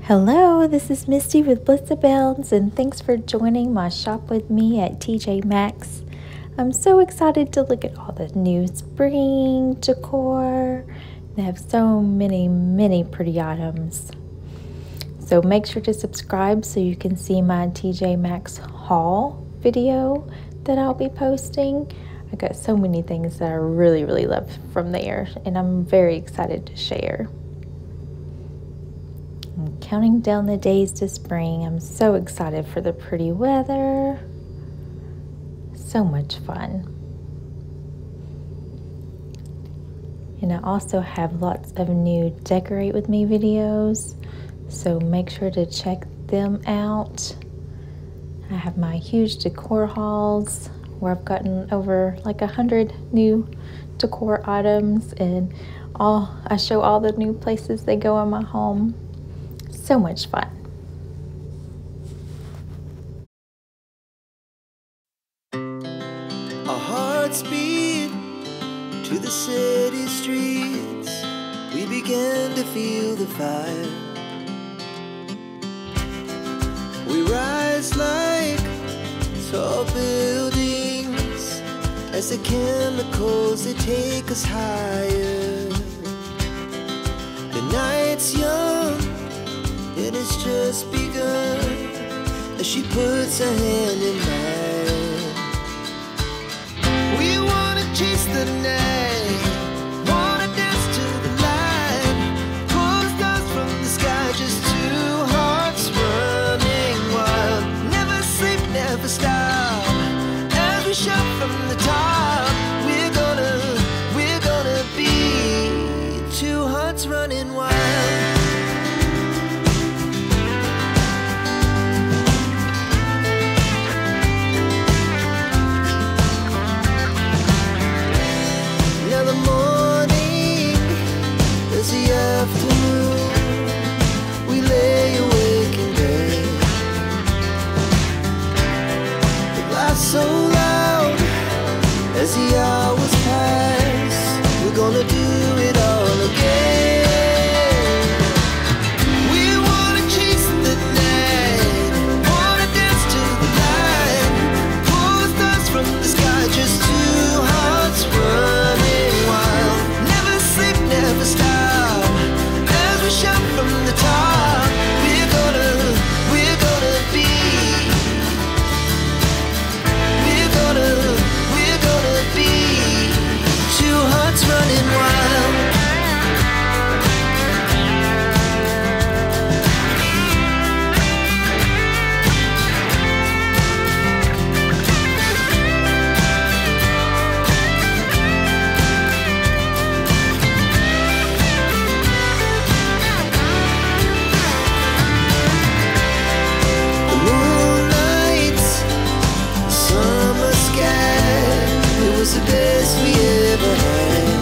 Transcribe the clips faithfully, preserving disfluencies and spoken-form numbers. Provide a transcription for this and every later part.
Hello, this is Misty with Bliss Abounds, and thanks for joining my shop with me at T J Maxx. I'm so excited to look at all the new spring decor. They have so many, many pretty items. So make sure to subscribe so you can see my T J Maxx haul video that I'll be posting. I got so many things that I really, really love from there, and I'm very excited to share. I'm counting down the days to spring. I'm so excited for the pretty weather. So much fun. And I also have lots of new Decorate With Me videos, so make sure to check them out. I have my huge decor hauls where I've gotten over like a hundred new decor items, and all I show all the new places they go in my home. So much fun. Our hearts beat to the city streets. We began to feel the fire. We rise like tall buildings as the chemicals, they take us higher. The night's young, and it's just begun as she puts her hand in mine. We wanna chase the night, wanna dance to the light, pull the stars from the sky, just two hearts running wild. Never sleep, never stop, as we shout from the top. We're gonna, we're gonna be two hearts running wild. We lay awake in bed. The glass so loud as the hours pass. We're gonna do it all again. We wanna chase the night, wanna dance to the light, pull the stars from the sky, just two hearts running wild. Never sleep, never stop, we shout from the top. We're gonna, we're gonna be, we're gonna, we're gonna be two hearts running wild. The best we ever had,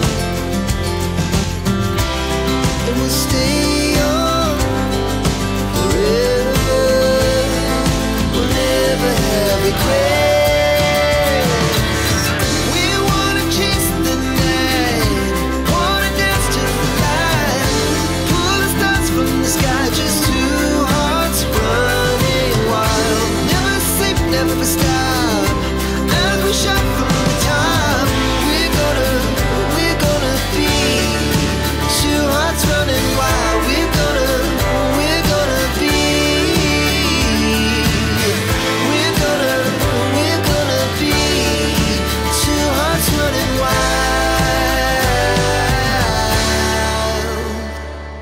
and we'll stay on forever. We'll never have regrets. We wanna chase the night, wanna dance to the light, pull the stars from the sky, just two hearts running wild. Never sleep, never stop, as we shout from the top. Running wild, we're gonna, we're gonna be, we're gonna, we're gonna be two hearts running wild.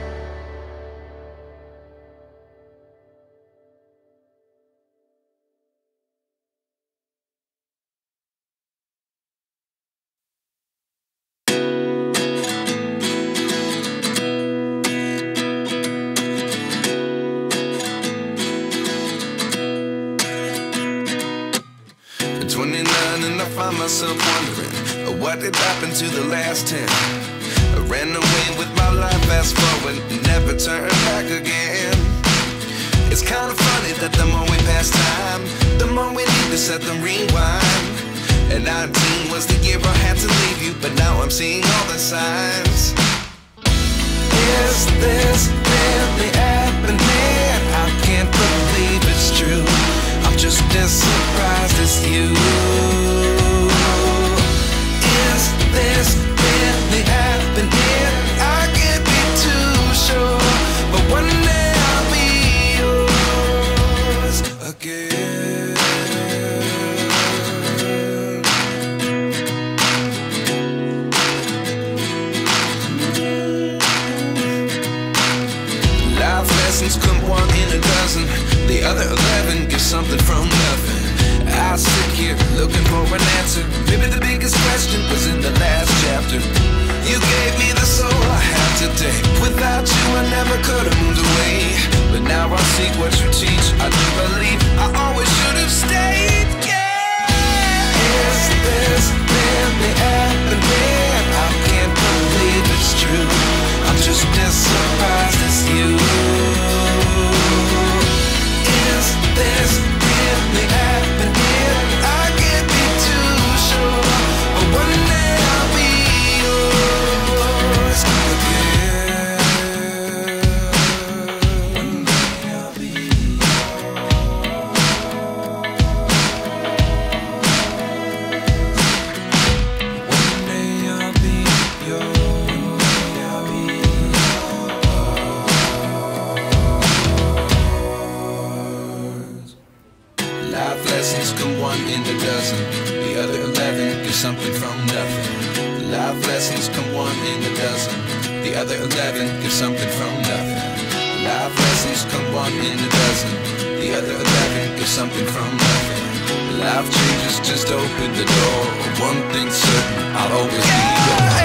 twenty-nine and I find myself wondering, uh, what did happen to the last ten? I ran away with my life, fast forward, never turn back again. It's kind of funny that the more we pass time, the more we need to set the rewind. And nineteen was the year I had to leave you, but now I'm seeing all the signs. Is this really happening? this you? Is this really happening? I can't be too sure, but one day I'll be yours again. Life lessons come one in a dozen. The other eleven get something from nothing. I sit here looking for an answer. Maybe the biggest question was in the last chapter. You gave me the soul I have today. Without you I never could have moved away. But now I see what you teach. I do believe I always should have stayed. Yeah. Is this really happening? I can't believe it's true. I'm just as surprised as you. Is this really happening? I can't be too sure, but one day I'll be yours again. One day I'll be yours. One day I'll be yours. Life lessons come one in a dozen. The other eleven get something from nothing. Life lessons come one in a dozen. The other eleven get something from nothing. Life lessons come one in a dozen. The other eleven get something from nothing. Life changes just open the door. One thing's certain, I'll always be yours.